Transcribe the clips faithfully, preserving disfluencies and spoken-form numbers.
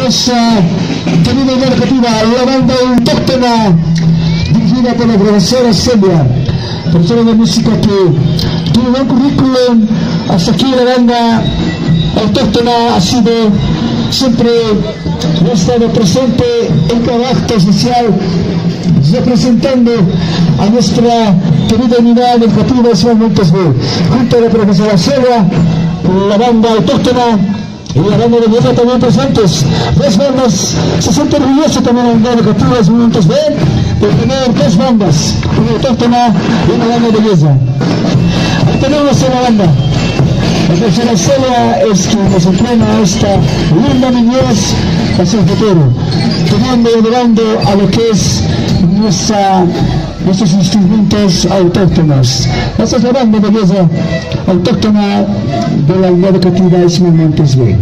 nuestra querida educativa, la banda autóctona, dirigida por la profesora Celia, profesora de música que tuvo un buen currículum. Hasta aquí la banda autóctona ha sido siempre, ha estado presente en cada acto social, representando a nuestra querida unidad educativa de Simón Montes B, junto a la profesora Celia, la banda autóctona y la banda de belleza también presentes. Dos bandas, se siente orgulloso también la unidad educativa de Simón Montes B de tener dos bandas, una autóctona y una banda de belleza. Ahí tenemos una banda. La profesora Celia es quien nos entrena esta linda niñez hacia el futuro, teniendo y llevando a lo que es nuestra, nuestros instrumentos autóctonos. Esta es la banda de belleza autóctona de la unidad educativa de Simón Montes B.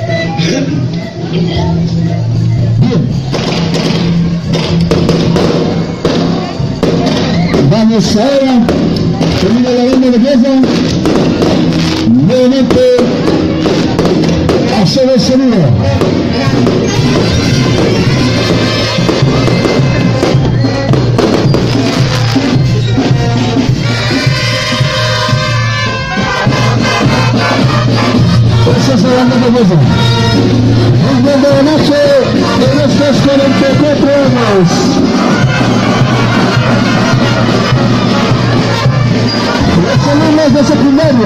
Bien. Vamos ahora, termina la banda de belleza, nuevamente a hacer el sonido. Esa es la banda de belleza. Un buen homenaje de nuestros cuarenta y cuatro años. Los alumnos de secundaria.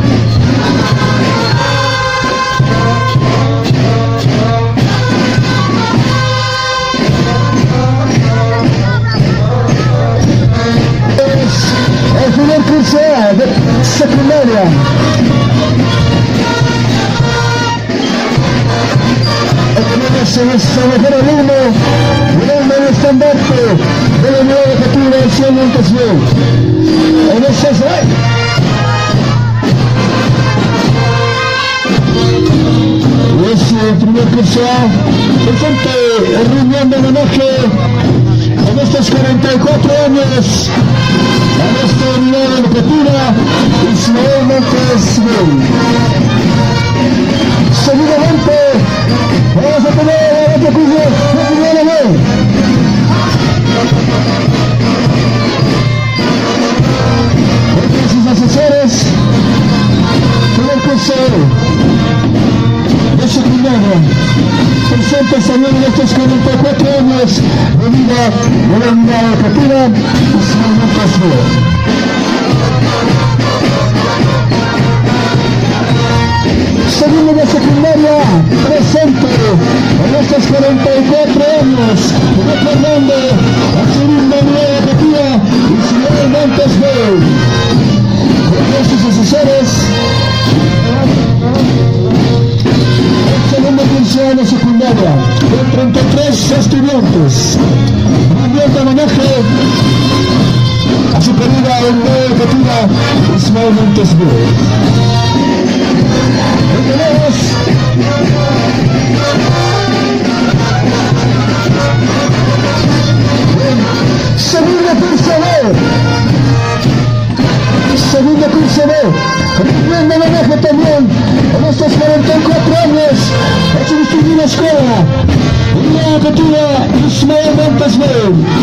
Es el primer curso de secundaria. Es nuestro mejor alumno, grande el estandarte de la unidad educativa de Simón Montes B. En ese es el primer curso A, presente el reunión de homenaje en estos cuarenta y cuatro años a nuestra unidad educativa de Simón Montes B. Seguidamente vamos a tener otro curso de primera vez. Entre sus asesores, primer curso de secundaria, presentes también en estos cuarenta y cuatro años de vida de la unidad educativa de Simón Montes B. Segundo de secundaria, presente en estos cuarenta y cuatro años, recordando a su linda unidad educativa y Simón Montes B. Con sus asesores, el segundo curso de secundaria, con treinta y tres estudiantes. Un bien de homenaje a su querida unidad educativa y Simón Montes B. Tenemos segundo curso B, segundo curso B, un buen homenaje también en estos cuarenta y cuatro años a su distinguida escuela, unidad educativa Simón Montes B.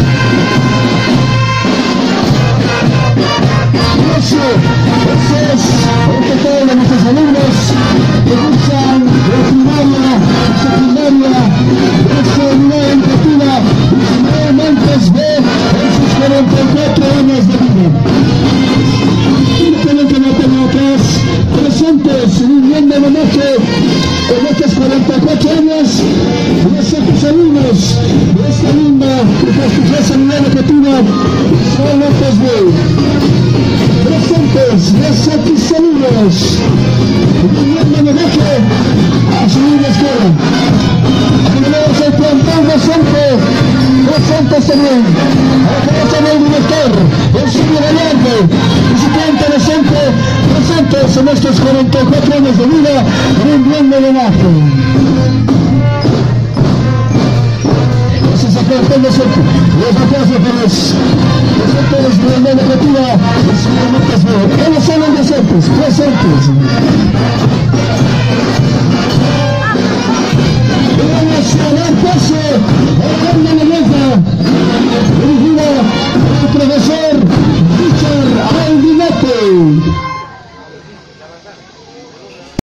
Eso, eso es el total de nuestros alumnos que cursan de primaria y secundaria de nuestra unidad educativa de Simón Montes B en sus cuarenta y cuatro años de vida. Únicamente no tengo atrás presentes en un bien de homenaje en estos cuarenta y cuatro años de nuestros alumnos de esta linda y prestigiosa unidad educativa de Simón Montes B. Presentes, nuestros alumnos, un buen homenaje a su linda escuela. Tenemos el plantón docente, presentes también, a la cabeza del director, el señor Allende, visitante docente, presentes en estos cuarenta y cuatro años de vida, un buen homenaje. Ese es el plantón docente, los aplausos para los docentes de la unidad educativa de Simón Montes B. ¿Quiénes son los docentes? Presentes. Tenemos Nacional Paso, Orlando Mendoza.